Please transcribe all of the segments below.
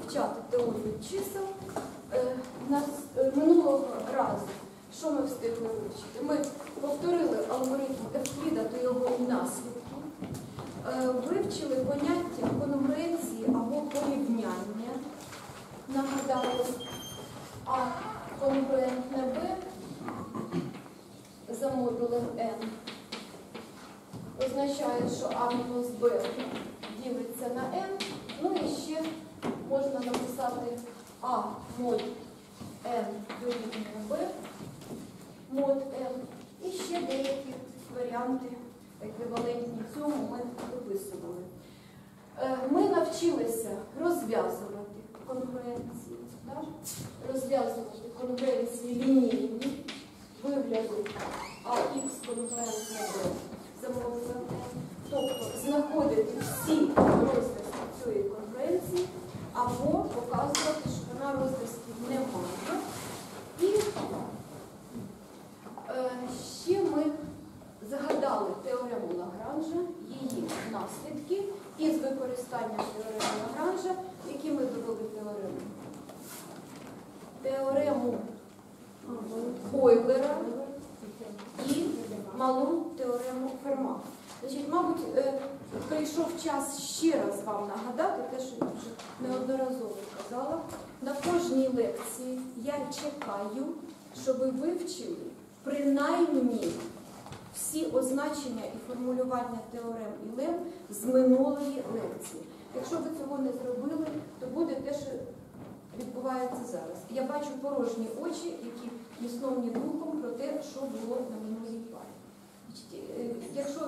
вивчати теорію чисел. Минулого разу, що ми встигли вивчити? Ми повторили алгоритм Евкліда та його наслідки, вивчили поняття конгруенції або порівняння, нагадали, А конгруентне Б за модулем n означає, що А мінус Б ділиться на n. Ну і ще можна написати А мод n дорівнює Б мод n. І ще деякі варіанти еквівалентні цьому ми виписували. Ми навчилися розв'язувати конгруенції, розв'язувати конгруенції лінійні вигляду АХ конгруентне Б за модулем n. Тобто знаходити всі розв'язки цієї конгруенції або показувати, що вона розв'язків не має. І ще ми згадали теорему Лагранжа, її наслідки, і з використанням теореми Лагранжа, які ми довели теорему. Теорему Ойлера і малу теорему Ферма. Значить, мабуть, прийшов час ще раз вам нагадати те, що я вже неодноразово казала. На кожній лекції я чекаю, щоб ви вивчили принаймні всі означення і формулювання теорем і лем з минулої лекції. Якщо ви цього не зробили, то буде те, що відбувається зараз. Я бачу порожні очі, які ні сном, ні духом про те, що було на минулій парі. Якщо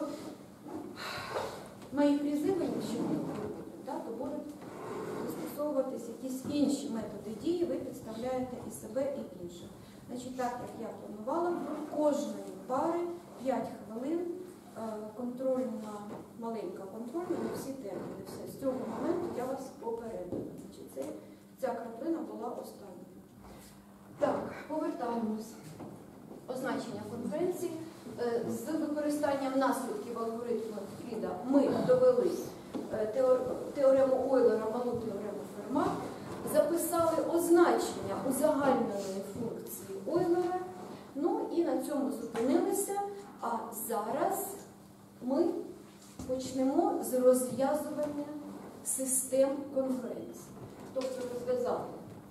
мої призиви ще не будуть, то будуть застосовуватись якісь інші методи дії, ви підставляєте і себе, і інших. Значить, так, як я планувала, кожної пари 5 хвилин, контрольна, маленька контрольна, не всі терміни. Все. З цього моменту я вас попередила. Значить, ця краплина була останньою. Так, повертаємось. Означення конференції. З використанням наслідків алгоритму Евкліда ми довели теорему Ойлера, малу теорему Ферма, записали означення узагальненої функції Ойлера, ну і на цьому зупинилися, а зараз ми почнемо з розв'язування систем конференції. Тобто розв'язати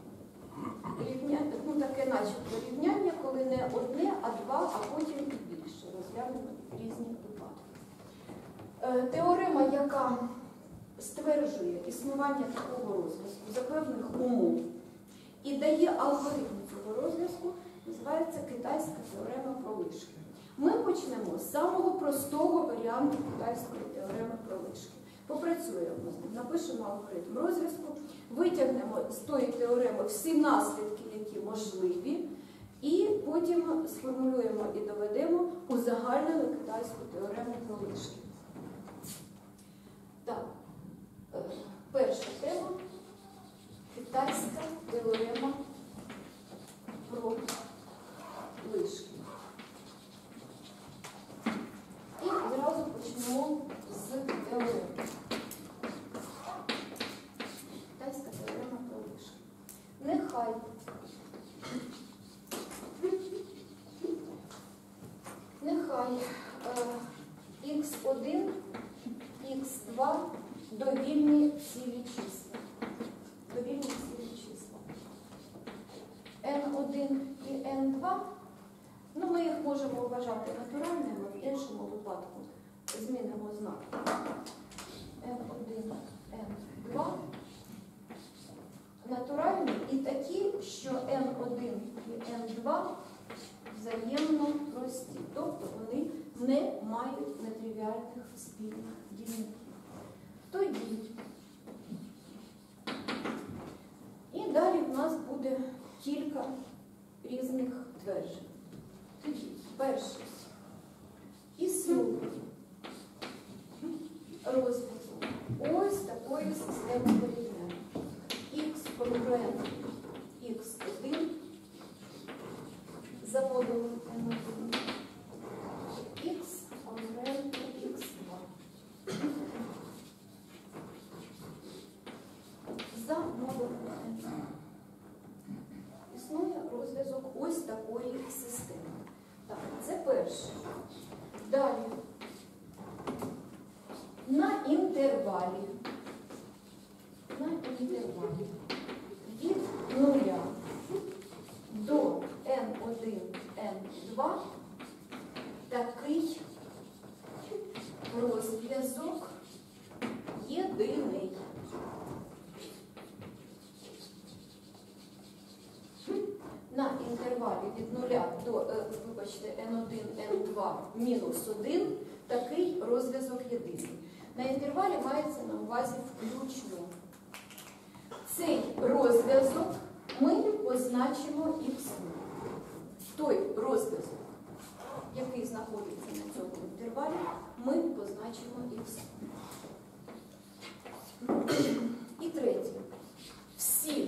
таке начебто рівняння, коли не одне, а два, а потім і більше. Розглянемо різні випадки. Теорема, яка стверджує існування такого розв'язку за певних умов і дає алгоритм цього розв'язку, називається китайська теорема про лишки. Ми почнемо з самого простого варіанту китайської теореми про лишки. Попрацюємо з ним, напишемо алгоритм розв'язку, витягнемо з тої теореми всі наслідки, які можливі, і потім сформулюємо і доведемо узагальнену китайську теорему про лишки. Так, перша тема – китайська теорема про лишки. І одразу почнемо з теореми. Китайська теорема про лишки. Нехай х1, х2 довільні цілі числа. Довільні цілі числа. n1 і n2, ми їх можемо вважати натуральними, в іншому випадку змінимо знак. n1, n2 натуральні і такі, що n1 і n2 взаємно прості. Тобто вони не мають нетривіальних спільних дільників. Тоді. І далі в нас буде кілька різних тверджень. Тоді, перше. Існує розв'язок ось такої системи порівняння. Х конгруентний х1 за модулем n1, х конгруентний х2 за модулем на інтервалі від 0 до n1, n2 такий розв'язок єдиний. На інтервалі від 0 до, n1, n2 мінус 1 такий розв'язок єдиний. На інтервалі мається на увазі включно. Цей розв'язок ми позначимо х. Той розв'язок, який знаходиться на цьому інтервалі, ми позначимо х. І третє. Всі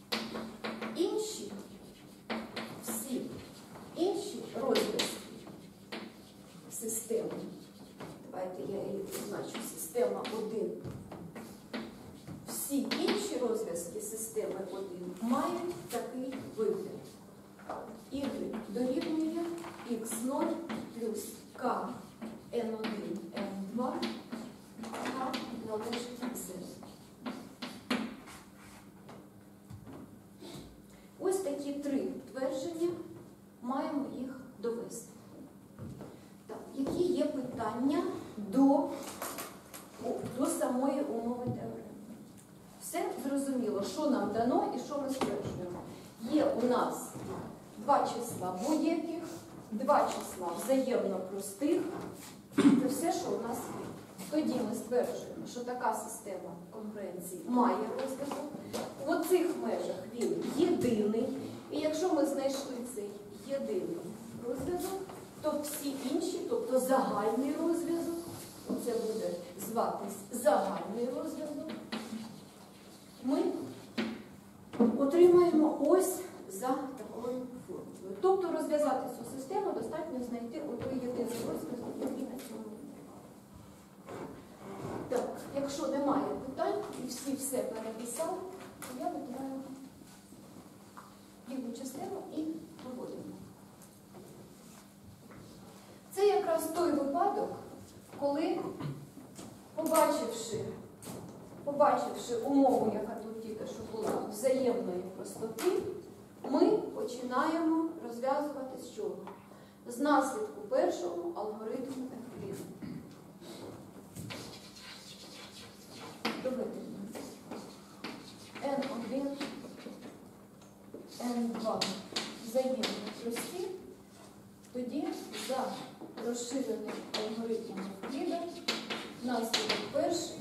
інші розв'язки системи, давайте я її позначу, система 1. Всі інші розв'язки системи 1 мають такий вигляд. Y дорівнює x0 плюс k n1, n2, k належить z. Ось такі три твердження, маємо їх довести. Так, які є питання до самої умови теореми? Все зрозуміло, що нам дано і що ми стверджуємо. Є у нас два числа будь-яких, два числа взаємно простих. Це все, що у нас є. Тоді ми стверджуємо, що така система конкуренції має розв'язок. В оцих межах він єдиний. І якщо ми знайшли цей єдиний розв'язок, то всі інші, тобто загальний розв'язок, це буде зватись загальний розв'язок, ми отримаємо ось за такою формулою. Тобто розв'язати цю систему достатньо знайти отой єдиний розв'язок, який на цьому. Так, якщо немає питань і всі все переписали, то я вибираю ліву частину і проводимо. Це якраз той випадок, коли, побачивши умову, яка тут тільки що була, взаємної простоти, ми починаємо розв'язувати з чого? З наслідку першого алгоритму Евкліда. Доведення. N1, N2 взаємно прості, тоді за розширеним алгоритмом Евкліда наслідок перший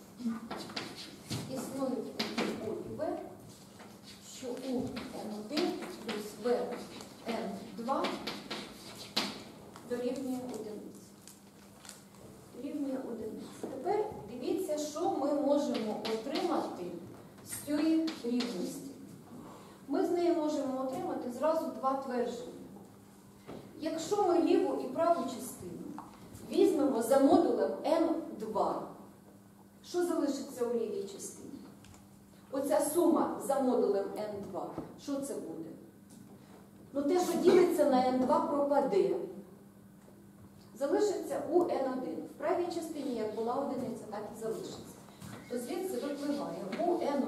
існують У і В, що У N1 плюс В N2 дорівнює одиниці. Дорівнює одиниці. Тепер дивіться, що ми можемо отримати з цієї рівності. Ми з неї можемо отримати зразу два твердження. Якщо ми ліву і праву частину візьмемо за модулем N2, що залишиться у лівій частині? Оця сума за модулем N2, що це буде? Ну те, що ділиться на N2, пропаде. Залишиться у N1. В правій частині, як була одиниця, так і залишиться. То звідси випливає у N1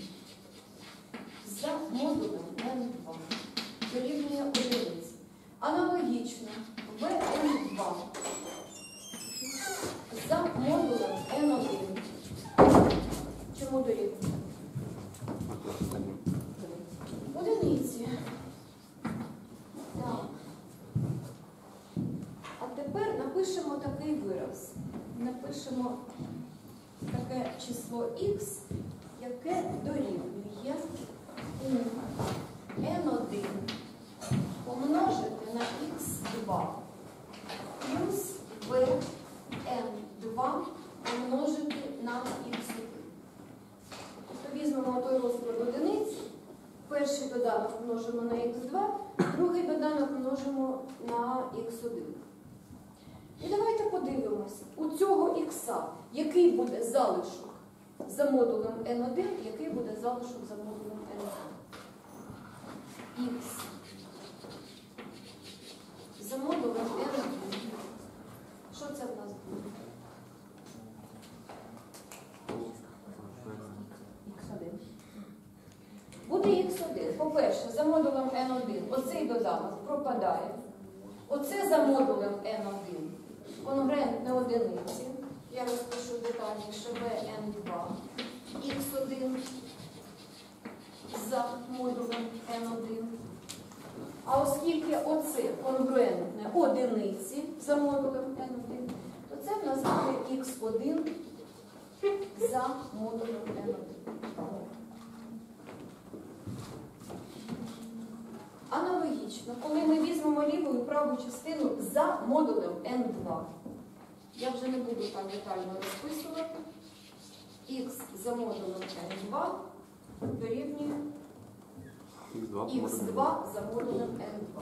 за модулем N2 дорівнює одиниці. Аналогічно в N2 за модулем N1. Чому дорівнює? Одиниці. Так. А тепер напишемо такий вираз. Напишемо таке число х, яке дорівнює у N1 помножити на х2 плюс Vn2 помножити на х1. Тобто візьмемо той розклад одиниці, перший доданок множимо на х2, другий доданок множимо на х1. І давайте подивимося, у цього х, який буде залишок за модулем n1, який буде залишок за модулем n2. Х за модулем n1. Що це в нас буде? буде х1. По-перше, за модулем n1 оцей доданок пропадає. Оце за модулем n1 конгруентне одиниці. Я розпишу детальніше Vn2 х1 за модулем n1. А оскільки оце конгруентне одиниці за модулем n1, то це в нас буде х1 за модулем n1. Аналогічно, коли ми візьмемо ліву і праву частину за модулем n2, я вже не буду так детально розписувати, х за модулем n2 дорівнює х2 за модулем n2.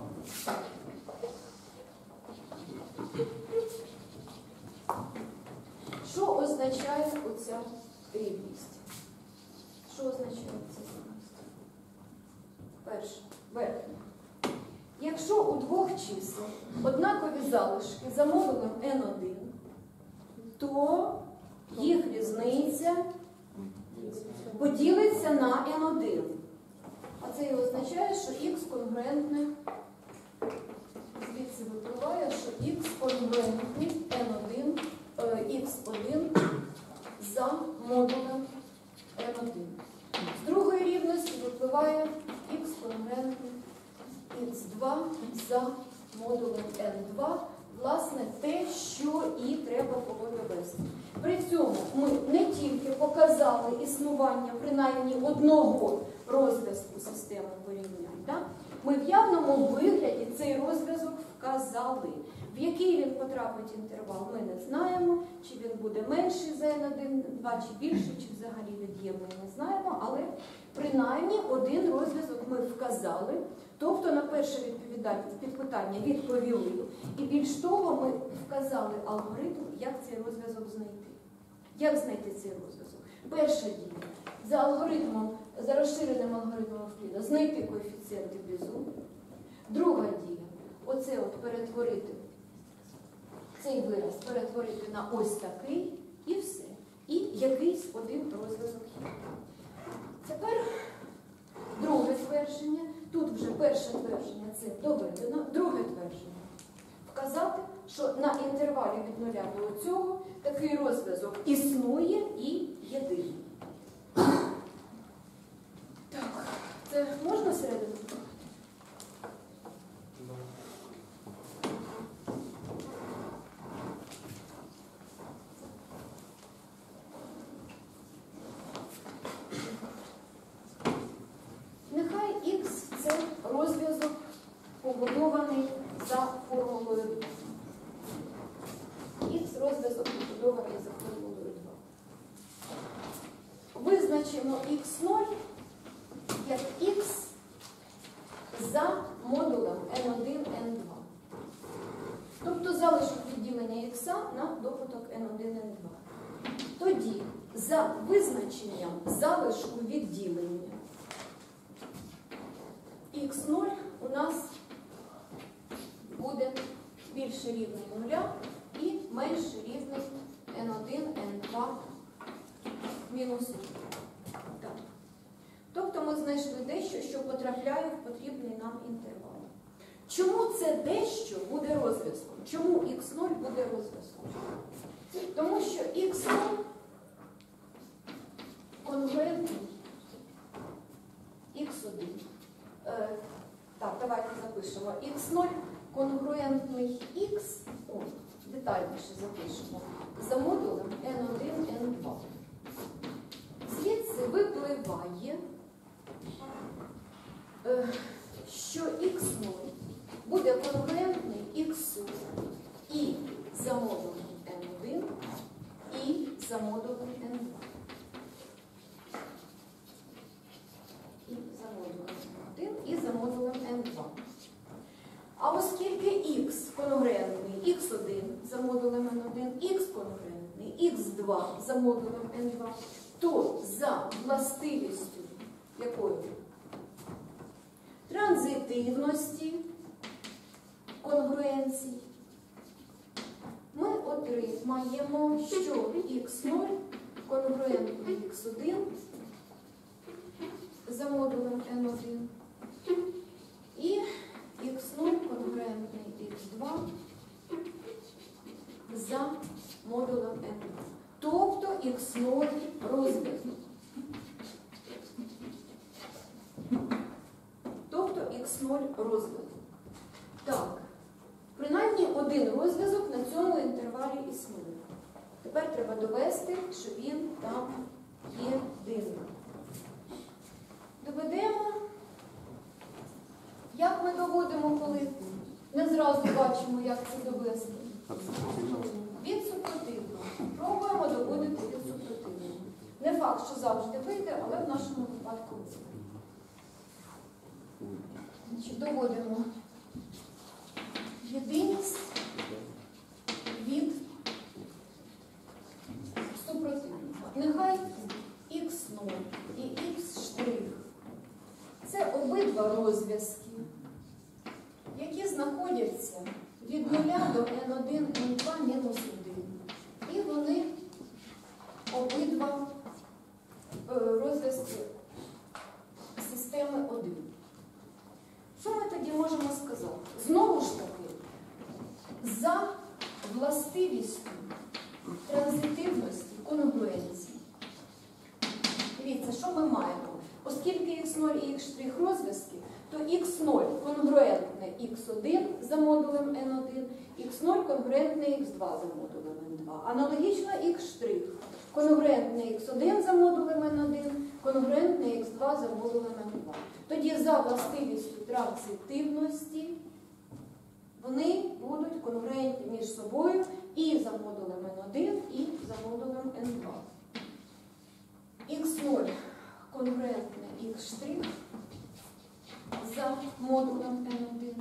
Що означає оця рівність? Що означає ця рівність? Перше, верхня. Якщо у двох чисел однакові залишки за модулем n1, то їх різниця поділиться на n1. А це і означає, що х конгруентне, звідси випливає, що х конгруентний n1, х1 за модулем n1. З другої рівності випливає х конгруентний х2 за модулем n2, власне, те, що і треба було довести. При цьому ми не тільки показали існування принаймні одного розв'язку системи порівнянь, так? Ми в явному вигляді цей розв'язок вказали. В який він потрапить інтервал, ми не знаємо, чи він буде менший за n1, 2, чи більший, чи взагалі від'ємний, не знаємо, але принаймні один розв'язок ми вказали, тобто на перше питання відповіли. І більш того, ми вказали алгоритм, як цей розв'язок знайти. Як знайти цей розв'язок? Перша дія. За алгоритмом, за розширеним алгоритмом Евкліда знайти коефіцієнти Безу. Друга дія. Оце от перетворити, цей вираз перетворити на ось такий і все. І якийсь один розв'язок є. Тепер друге твердження. Тут вже перше твердження це доведено. Друге твердження. Вказати, що на інтервалі від 0 до цього такий розв'язок існує і єдиний. Так, це можна середину? Нехай Х – це розв'язок, побудований за формулою 2. Х – розв'язок, побудований за формулою 2. Визначимо х0 як х за модулем n1, n2. Тобто залишок відділення х на добуток n1, n2. Тоді за визначенням залишку відділення х0 у нас буде більше рівний 0 і менше рівний n1, n2 мінус 1. Так. Тобто ми знайшли дещо, що потрапляє в потрібний нам інтервал. Чому це дещо буде розв'язком? Чому х0 буде розв'язком? Тому що х0 конгруентний х1. Так, давайте запишемо. х0 конгруентний х, детальніше запишемо, за модулем n1, n2. Звідси випливає, що х0 буде конгруентний х і за модулем n1, і за модулем n2. І за модулем n1, і за модулем n2. А оскільки х конгруентний х1 за модулем n1, х конгруентний х2 за модулем n2, то за властивістю якої? Транзитивності конгруенції ми отримаємо, що х0 конгруентний х1 за модулем n1 і х0 конгруентний х2 за модулем n2. Тобто х0 розв'язок. Тобто х0 розв'язок. Так, принаймні один розв'язок на цьому інтервалі існує. Тепер треба довести, що він там єдиний. Доведемо. Як ми доводимо, коли не зразу бачимо, як це довести? Від супротивного. Пробуємо доводити від супротивного. Не факт, що завжди вийде, але в нашому випадку вийде. Доводимо єдиність від супротивного. Нехай х0 і х'. Це обидва розв'язки, які знаходяться від 0 до n1, n2, мінус 1. І вони обидва розв'язки системи 1. Що ми тоді можемо сказати? Знову ж таки, за властивістю транзитивності конгруенції. Дивіться, що ми маємо? Оскільки х0 і х' розв'язки, то х0 конгруентне х1 за модулем n1, х0 конгруентне х2 за модулем n2. Аналогічно х' конгруентне х1 за модулем n1, конгруентне х2 за модулем n2. Тоді за властивістю транзитивності вони будуть конгруентні між собою і за модулем n1, і за модулем n2. х0 конгруентне х' за модулем n1,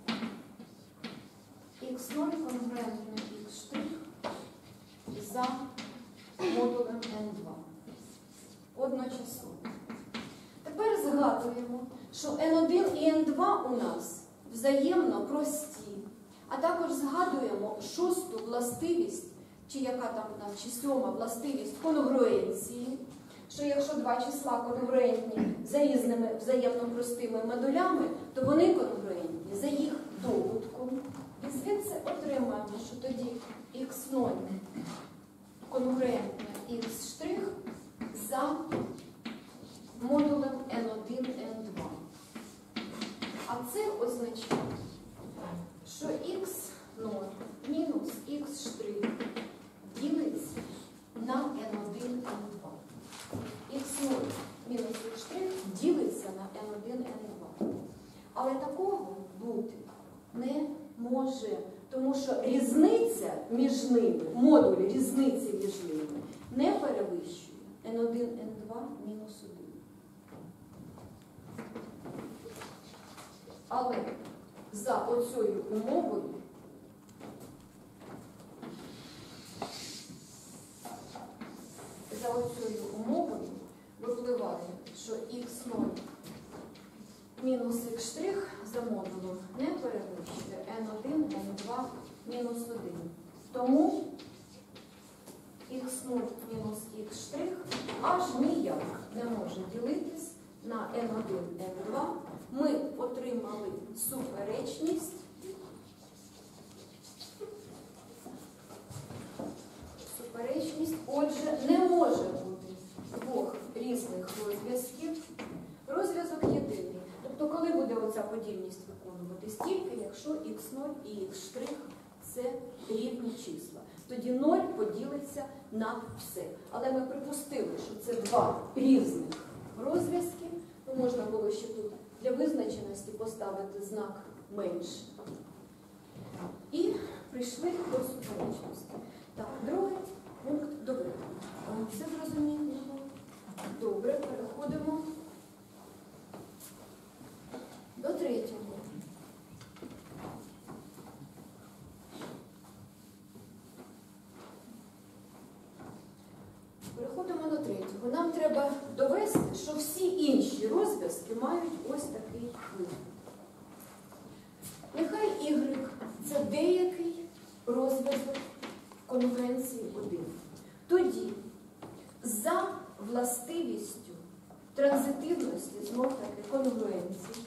х0 конгруентне х' за модулем n2. Одночасово. Тепер згадуємо, що n1 і n2 у нас взаємно прості, а також згадуємо шосту властивість, чи яка там у нас, чи сьома властивість конгруенції, що якщо два числа конгруентні за різними взаємно простими модулями, то вони конгруентні за їх добутком. І звідси отримаємо, що тоді х0 конгруентне х' за модулем n1, n2. А це означає, що х0 мінус х' ділиться на n1, n2. х0 мінус х' ділиться на n1, n2. Але такого бути не може, тому що різниця між ними, модуль різниці між ними не перевищує n1, n2 мінус 1. Але за оцею умовою випливає, що х0 мінус х' за модулем не перевищує n1, n2 мінус 1. Тому х0 мінус х' аж ніяк не може ділитись на n1, n2. Ми отримали суперечність. Отже, не може бути двох різних розв'язків. Розв'язок єдиний. Тобто, коли буде оця подільність виконуватись? Тільки якщо х0 і х' це рівні числа. Тоді 0 поділиться на все. Але ми припустили, що це два різних розв'язки. Можна було ще тут для визначеності поставити знак менше. І прийшли до суперечності. Так, другий пункт доведення. Все зрозуміло? Добре, переходимо до третього. Переходимо до третього. Нам треба довести, що всі інші розв'язки мають ось такий вигляд. Нехай y – це деякий розв'язок конгруенції 1. Тоді за властивістю транзитивності, знов таки конгруенції.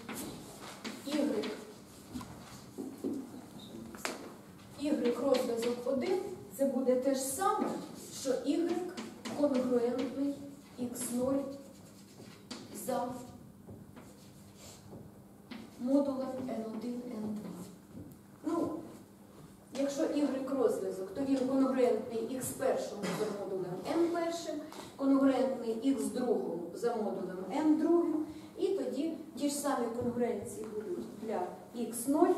Y розв'язок 1 це буде те ж саме, що Y конгруентний Х0 за модулем N1, N2. Ну, якщо Y розв'язок, то він конгруентний Х першому за модулем N першим, конгруентний Х другому за модулем N другим, і тоді ті ж самі конгруенції будуть для Х0,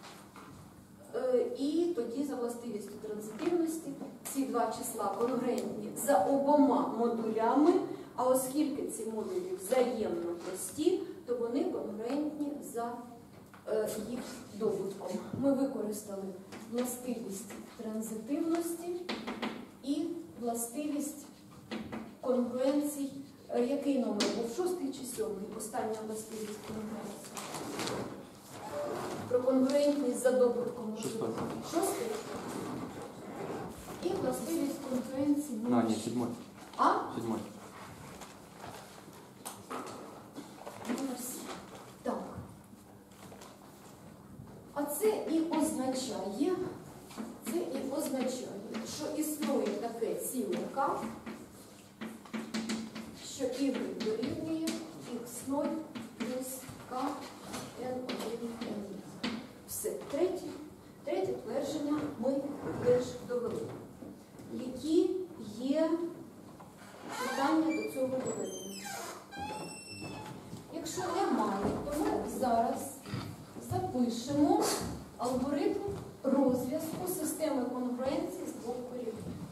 і тоді за властивістю транзитивності ці два числа конгруентні за обома модулями, а оскільки ці модулі взаємно прості, то вони конгруентні за їх добутком. Ми використали властивість транзитивності і властивість конгруенцій. Який номер був? 6 чи 7? Остання властивість конгруенції. Про конгруентність за добутком. 6. І властивість конгруенції. Ні, 7. А? 7. Так. А це і означає, що існує таке ціле К, що Y дорівнює Х0 плюс К N1, N2. Все. Третє твердження ми теж довели. Які є питання до цього доведення? Якщо немає, то ми зараз запишемо алгоритм розв'язку системи конгруенції з двох корінів.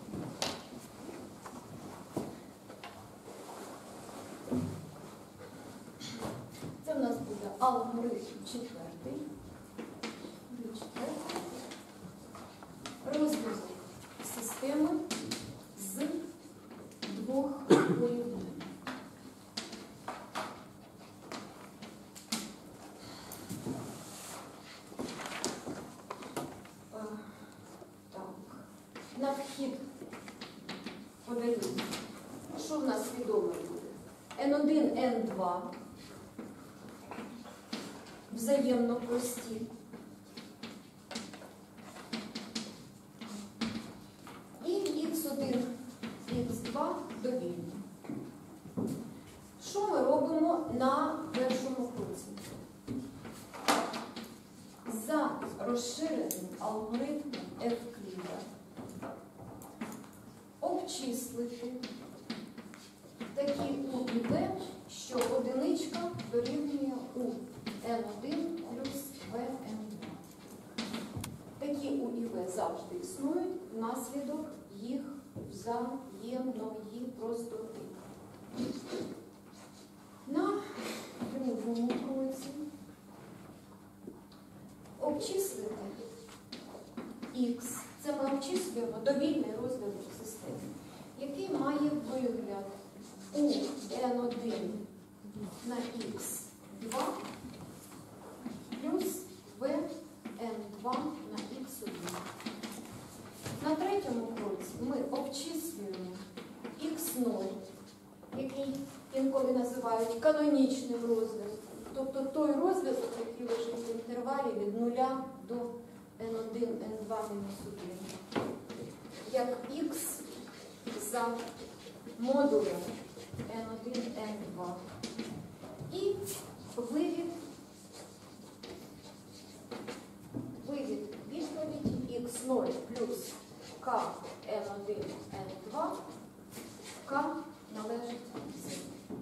Це в нас буде алгоритм четвертий. Розв'язок системи з двох корінів. На вхід подивимося, що в нас відомо буде. N1, N2 взаємно прості. І Х1, Х2 довільні. Що ми робимо на першому кроці? За розширеним алгоритмом Евкліда обчислити такі У і В, що одиничка дорівнює У N1 плюс В N2. Такі У і В завжди існують внаслідок їх взаємної простоти. На другому кроці обчислити Х. Це ми обчислюємо довільний розв'язок системи, який має вигляд У N1 на Х2 плюс В N2 на Х1. На третьому кроці ми обчислюємо Х0, який інколи називають канонічним розв'язком, тобто той розв'язок, який лежить в інтервалі від 0 до N1, N2 мінус 1, як Х за модулем N1, N2. І вивід відповіді Х0 плюс К N1, N2, К належить з.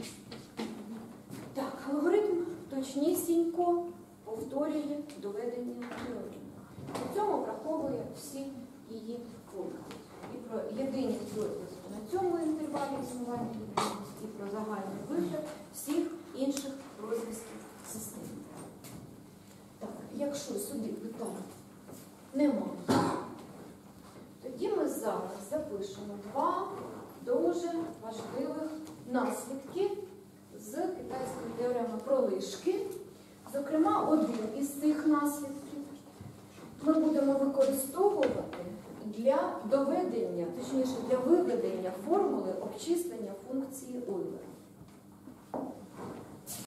Так, алгоритм точнісінько повторює доведення теореми. При цьому враховує всі її пункти. І про єдині розв'язки на цьому інтервалі існування відповідності, і про загальний вигляд всіх інших розв'язків системи. Так, якщо сюди питань немає, тоді ми зараз запишемо два дуже важливих наслідки з китайської теореми про лишки. Зокрема, один із цих наслідків ми будемо використовувати для доведення, точніше, для виведення формули обчислення функції Ойлера.